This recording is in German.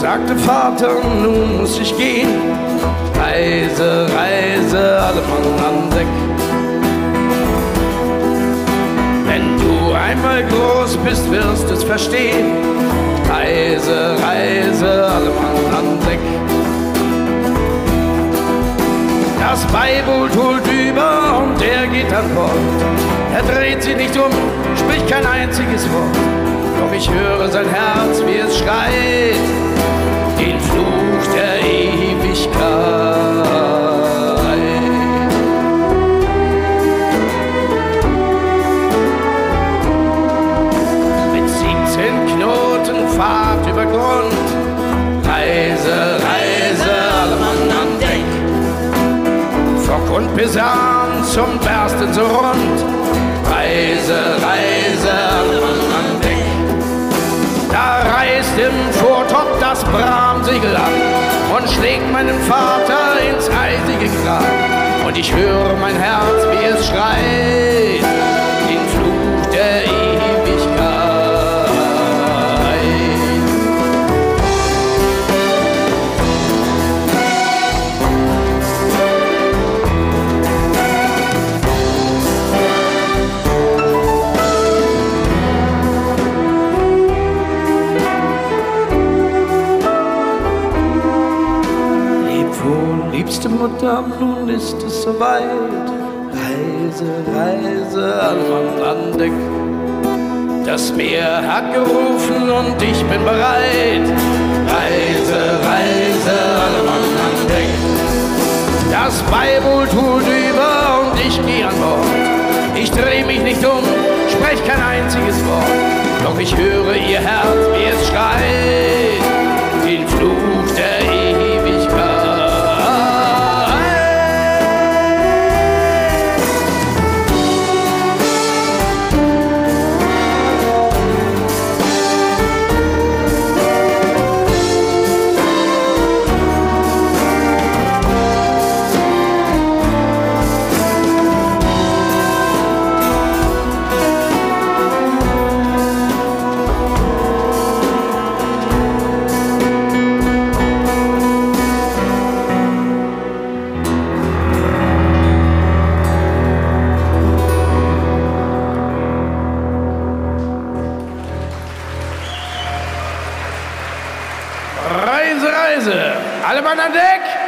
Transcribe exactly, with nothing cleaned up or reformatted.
sagte Vater, nun muss ich gehen. Reise, Reise, alle Mann an Deck. Wenn du einmal groß bist, wirst es verstehen. Reise, Reise, alle Mann an Deck. Das Beiboot holt über und er geht an Bord. Er dreht sich nicht um, spricht kein einziges Wort. Doch ich höre sein Herz, wie es schreit, den Fluch der Ewigkeit. Mit siebzehn Knoten Fahrt über Grund. Reise, Reise, alle Mann an Deck. Fock und Pisan zum Bersten so rund. Reise, Reise, alle Mann an Deck. Da reißt im Vortop das Bramsegel ab und schlägt meinen Vater ins eisige Grab. Und ich höre mein Herz, wie es schreit, den Fluch der Ewigkeit. Liebste Mutter, nun ist es soweit. Reise, Reise, alle Mann an Deck. Das Meer hat gerufen und ich bin bereit. Reise, Reise, alle Mann an Deck. Das Beiboot holt über und ich geh an Bord. Ich dreh mich nicht um, sprech kein einziges Wort. Doch ich höre ihr Herz, wie es schreit, den Fluch der Ewigkeit. Reise, Reise, alle Mann an Deck!